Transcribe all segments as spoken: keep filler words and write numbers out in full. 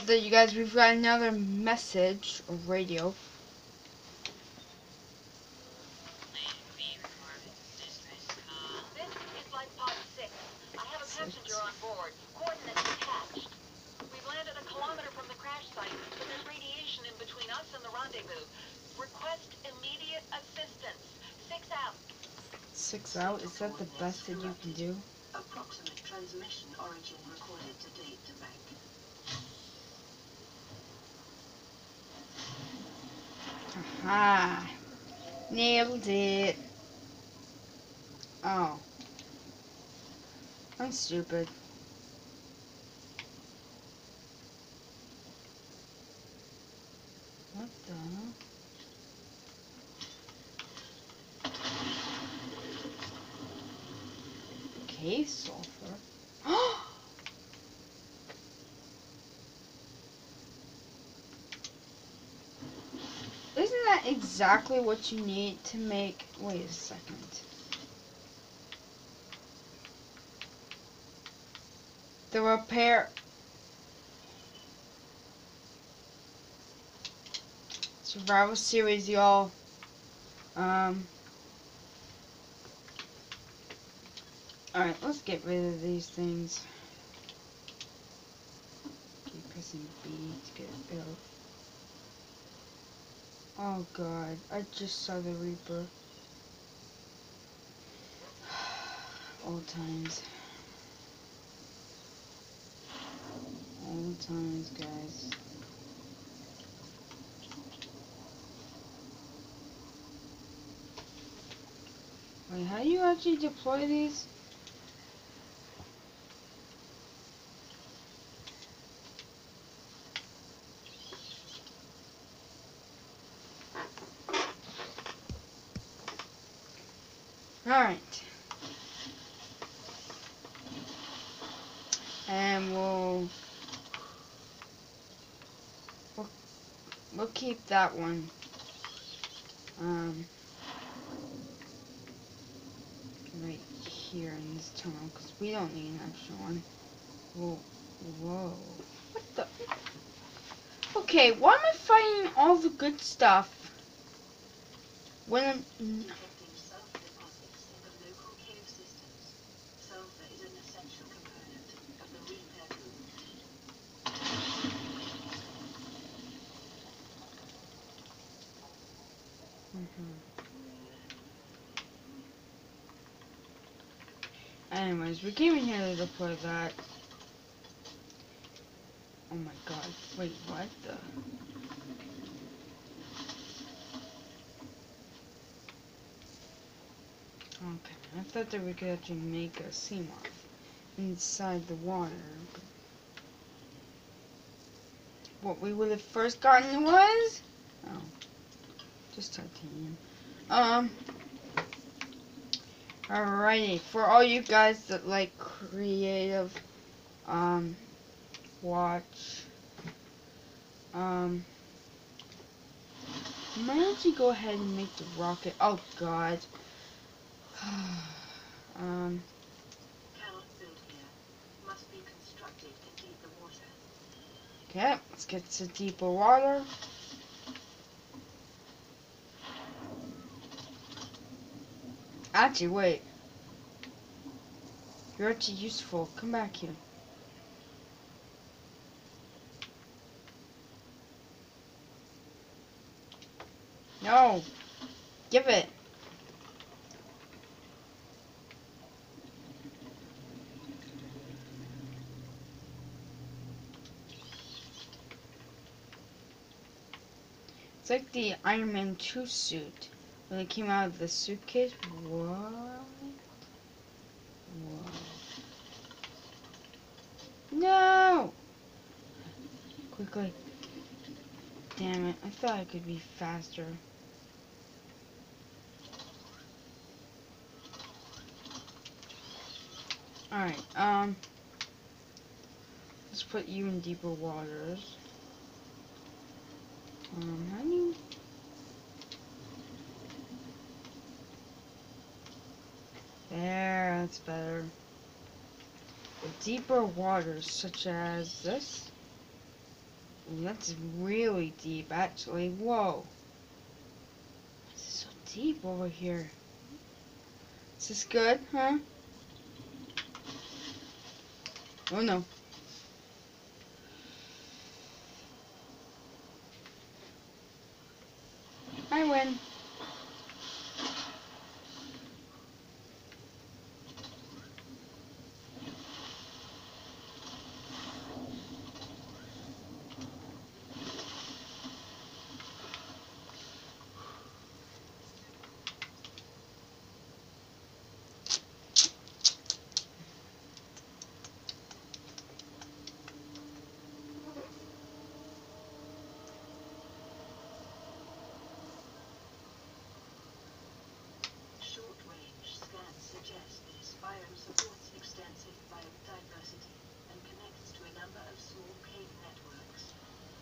that, you guys? We've got another message or radio. This is Life Pod six. I have a passenger on board. Coordinates attached. We've landed a kilometer from the crash site, but there's radiation in between us and the rendezvous. Request immediate assistance. Six out. Six out? Is that the best that you can do? Approximate transmission origin recorded to date to bank. Aha! Nailed it. Oh. I'm stupid. What the? Cave sulfur? Isn't that exactly what you need to make... Wait a second. The repair... Survival series, y'all. Um... Alright, let's get rid of these things. Keep pressing B to get it built. Oh god, I just saw the Reaper. Old times. Old times, guys. Wait, how do you actually deploy these? Alright. And we'll, we'll we'll keep that one. Um right here in this tunnel, because we don't need an extra one. Whoa, whoa. What the? Okay, why am I fighting all the good stuff when I'm... Detecting sulfur deposits in the local cave systems. Sulfur is an essential component of the repair group. Mm-hmm. Anyways, we came in here to deploy that. Oh my god. Wait, what the? Okay, I thought that we could actually make a Seamoth inside the water. What we would have first gotten was... Oh, just titanium. Um... Alrighty, for all you guys that like creative, um, watch, um, I might actually go ahead and make the rocket. Oh god. um, Cannot build here. Must be constructed in deeper water. okay, let's get to deeper water. Actually, wait. You're actually useful. Come back here. No! Give it! It's like the Iron Man two suit. When it came out of the suitcase. What? Whoa. No! Quickly. Damn it. I thought I could be faster. Alright, um... let's put you in deeper waters. Um, how do you... There, that's better. The deeper waters, such as this. Ooh, that's really deep, actually. Whoa. This is so deep over here. Is this good, huh? Oh no. I win. Short-range scans suggest this biome supports extensive biodiversity and connects to a number of small cave networks.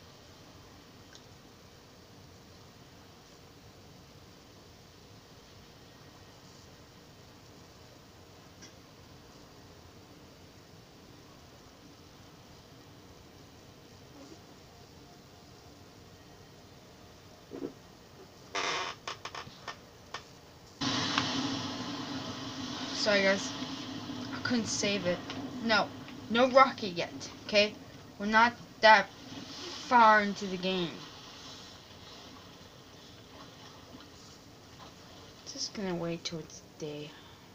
Sorry guys, I couldn't save it. No, no rocket yet, okay? We're not that far into the game. Just gonna wait till it's day.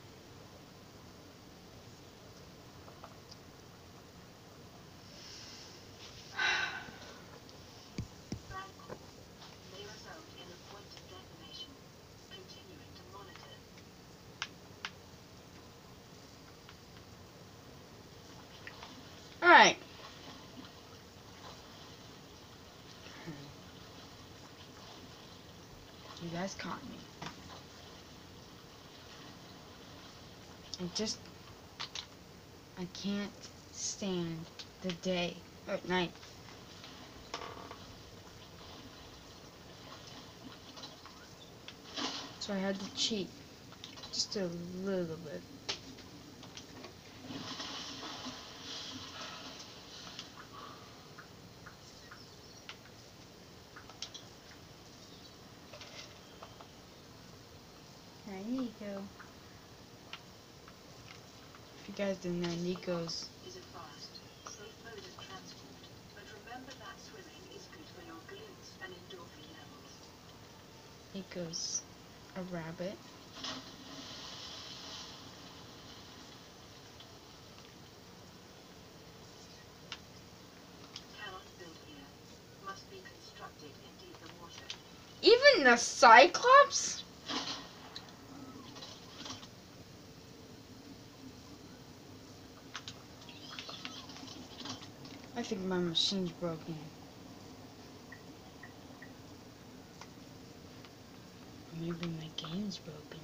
Radcore may result in a point of detonation. Continuing to monitor. Alright. You guys caught me. I just, I can't stand the day or night. So I had to cheat just a little bit. Hi, Nico. If you guys didn't know, Nico's Is a fast, safe mode of transport, but remember that swimming is good for your glutes and endorphin levels. Nico's a rabbit. Cannot build here. Must be constructed in deeper water. Even the Cyclops? I think my machine's broken. Maybe my game's broken.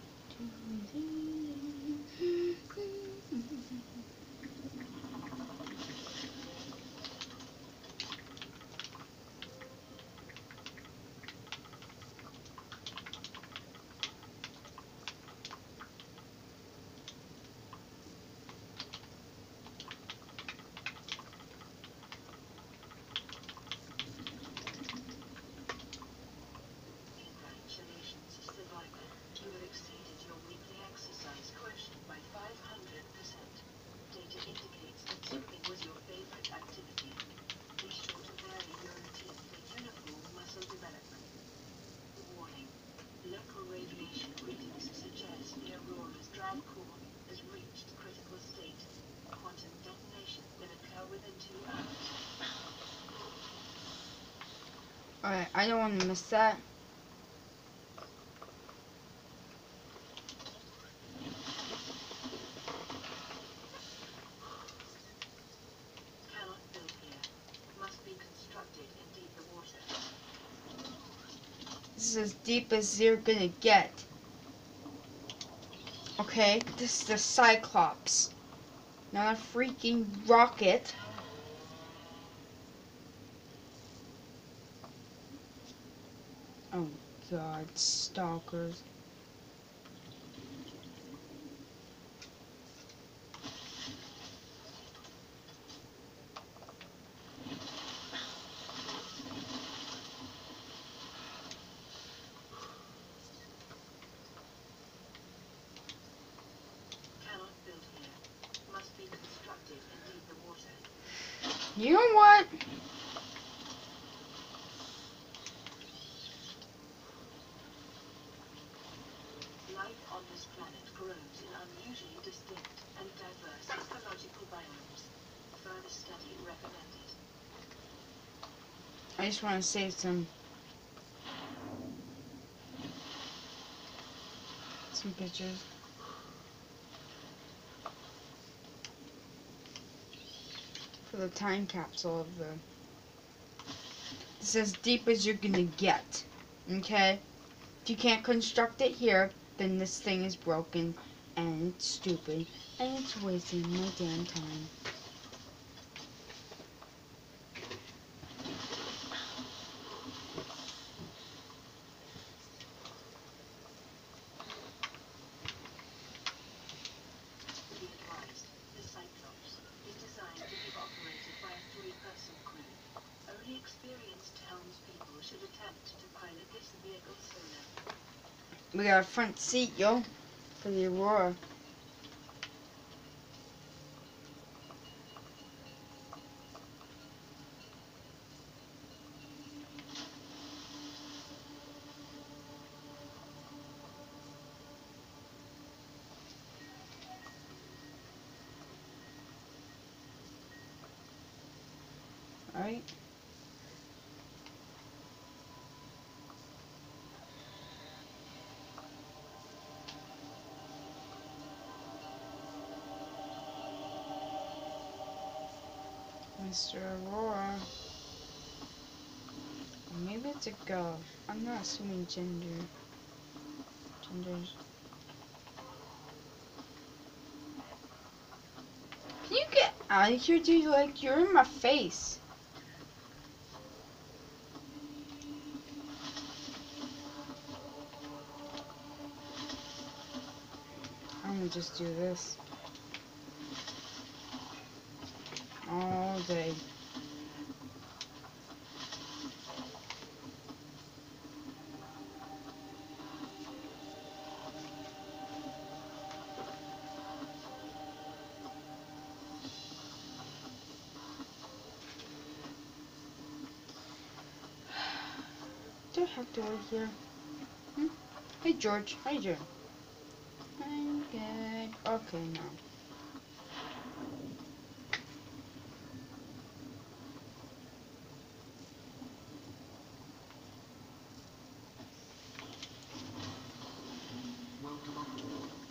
Congratulations, survivor. You have exceeded your weekly exercise quotient by five hundred percent. Data indicates that swimming was your favorite activity. Be sure to vary your routine for uniform muscle development. Warning. Local radiation readings suggest the Aurora's drive core has reached critical state. Quantum detonation will occur within two hours. Alright, I don't want to miss that. Cannot build here. Must be constructed in deeper water. This is as deep as you're gonna get. Okay, this is the Cyclops. Not a freaking rocket. Oh god, stalkers. You know what? Life on this planet grows in unusually distinct and diverse ecological biomes. Further study recommended. I just want to save some some pictures. For the time capsule of the. It's as deep as you're gonna get. Okay? If you can't construct it here, then this thing is broken and it's stupid and it's wasting my damn time. Be advised, the Cyclops is designed to be operated by a three-person crew. Only experienced helmspeople should attempt to pilot this vehicle solo. We got a front seat, yo, for the Aurora. Alright. Mister Aurora. Maybe it's a girl. I'm not assuming gender. Genders. Can you get out of here, dude? Like, you're in my face. I'm gonna just do this all day. Do I have to work here? Hmm? Hey George, how you doing? I'm good. Okay, now. Welcome aboard.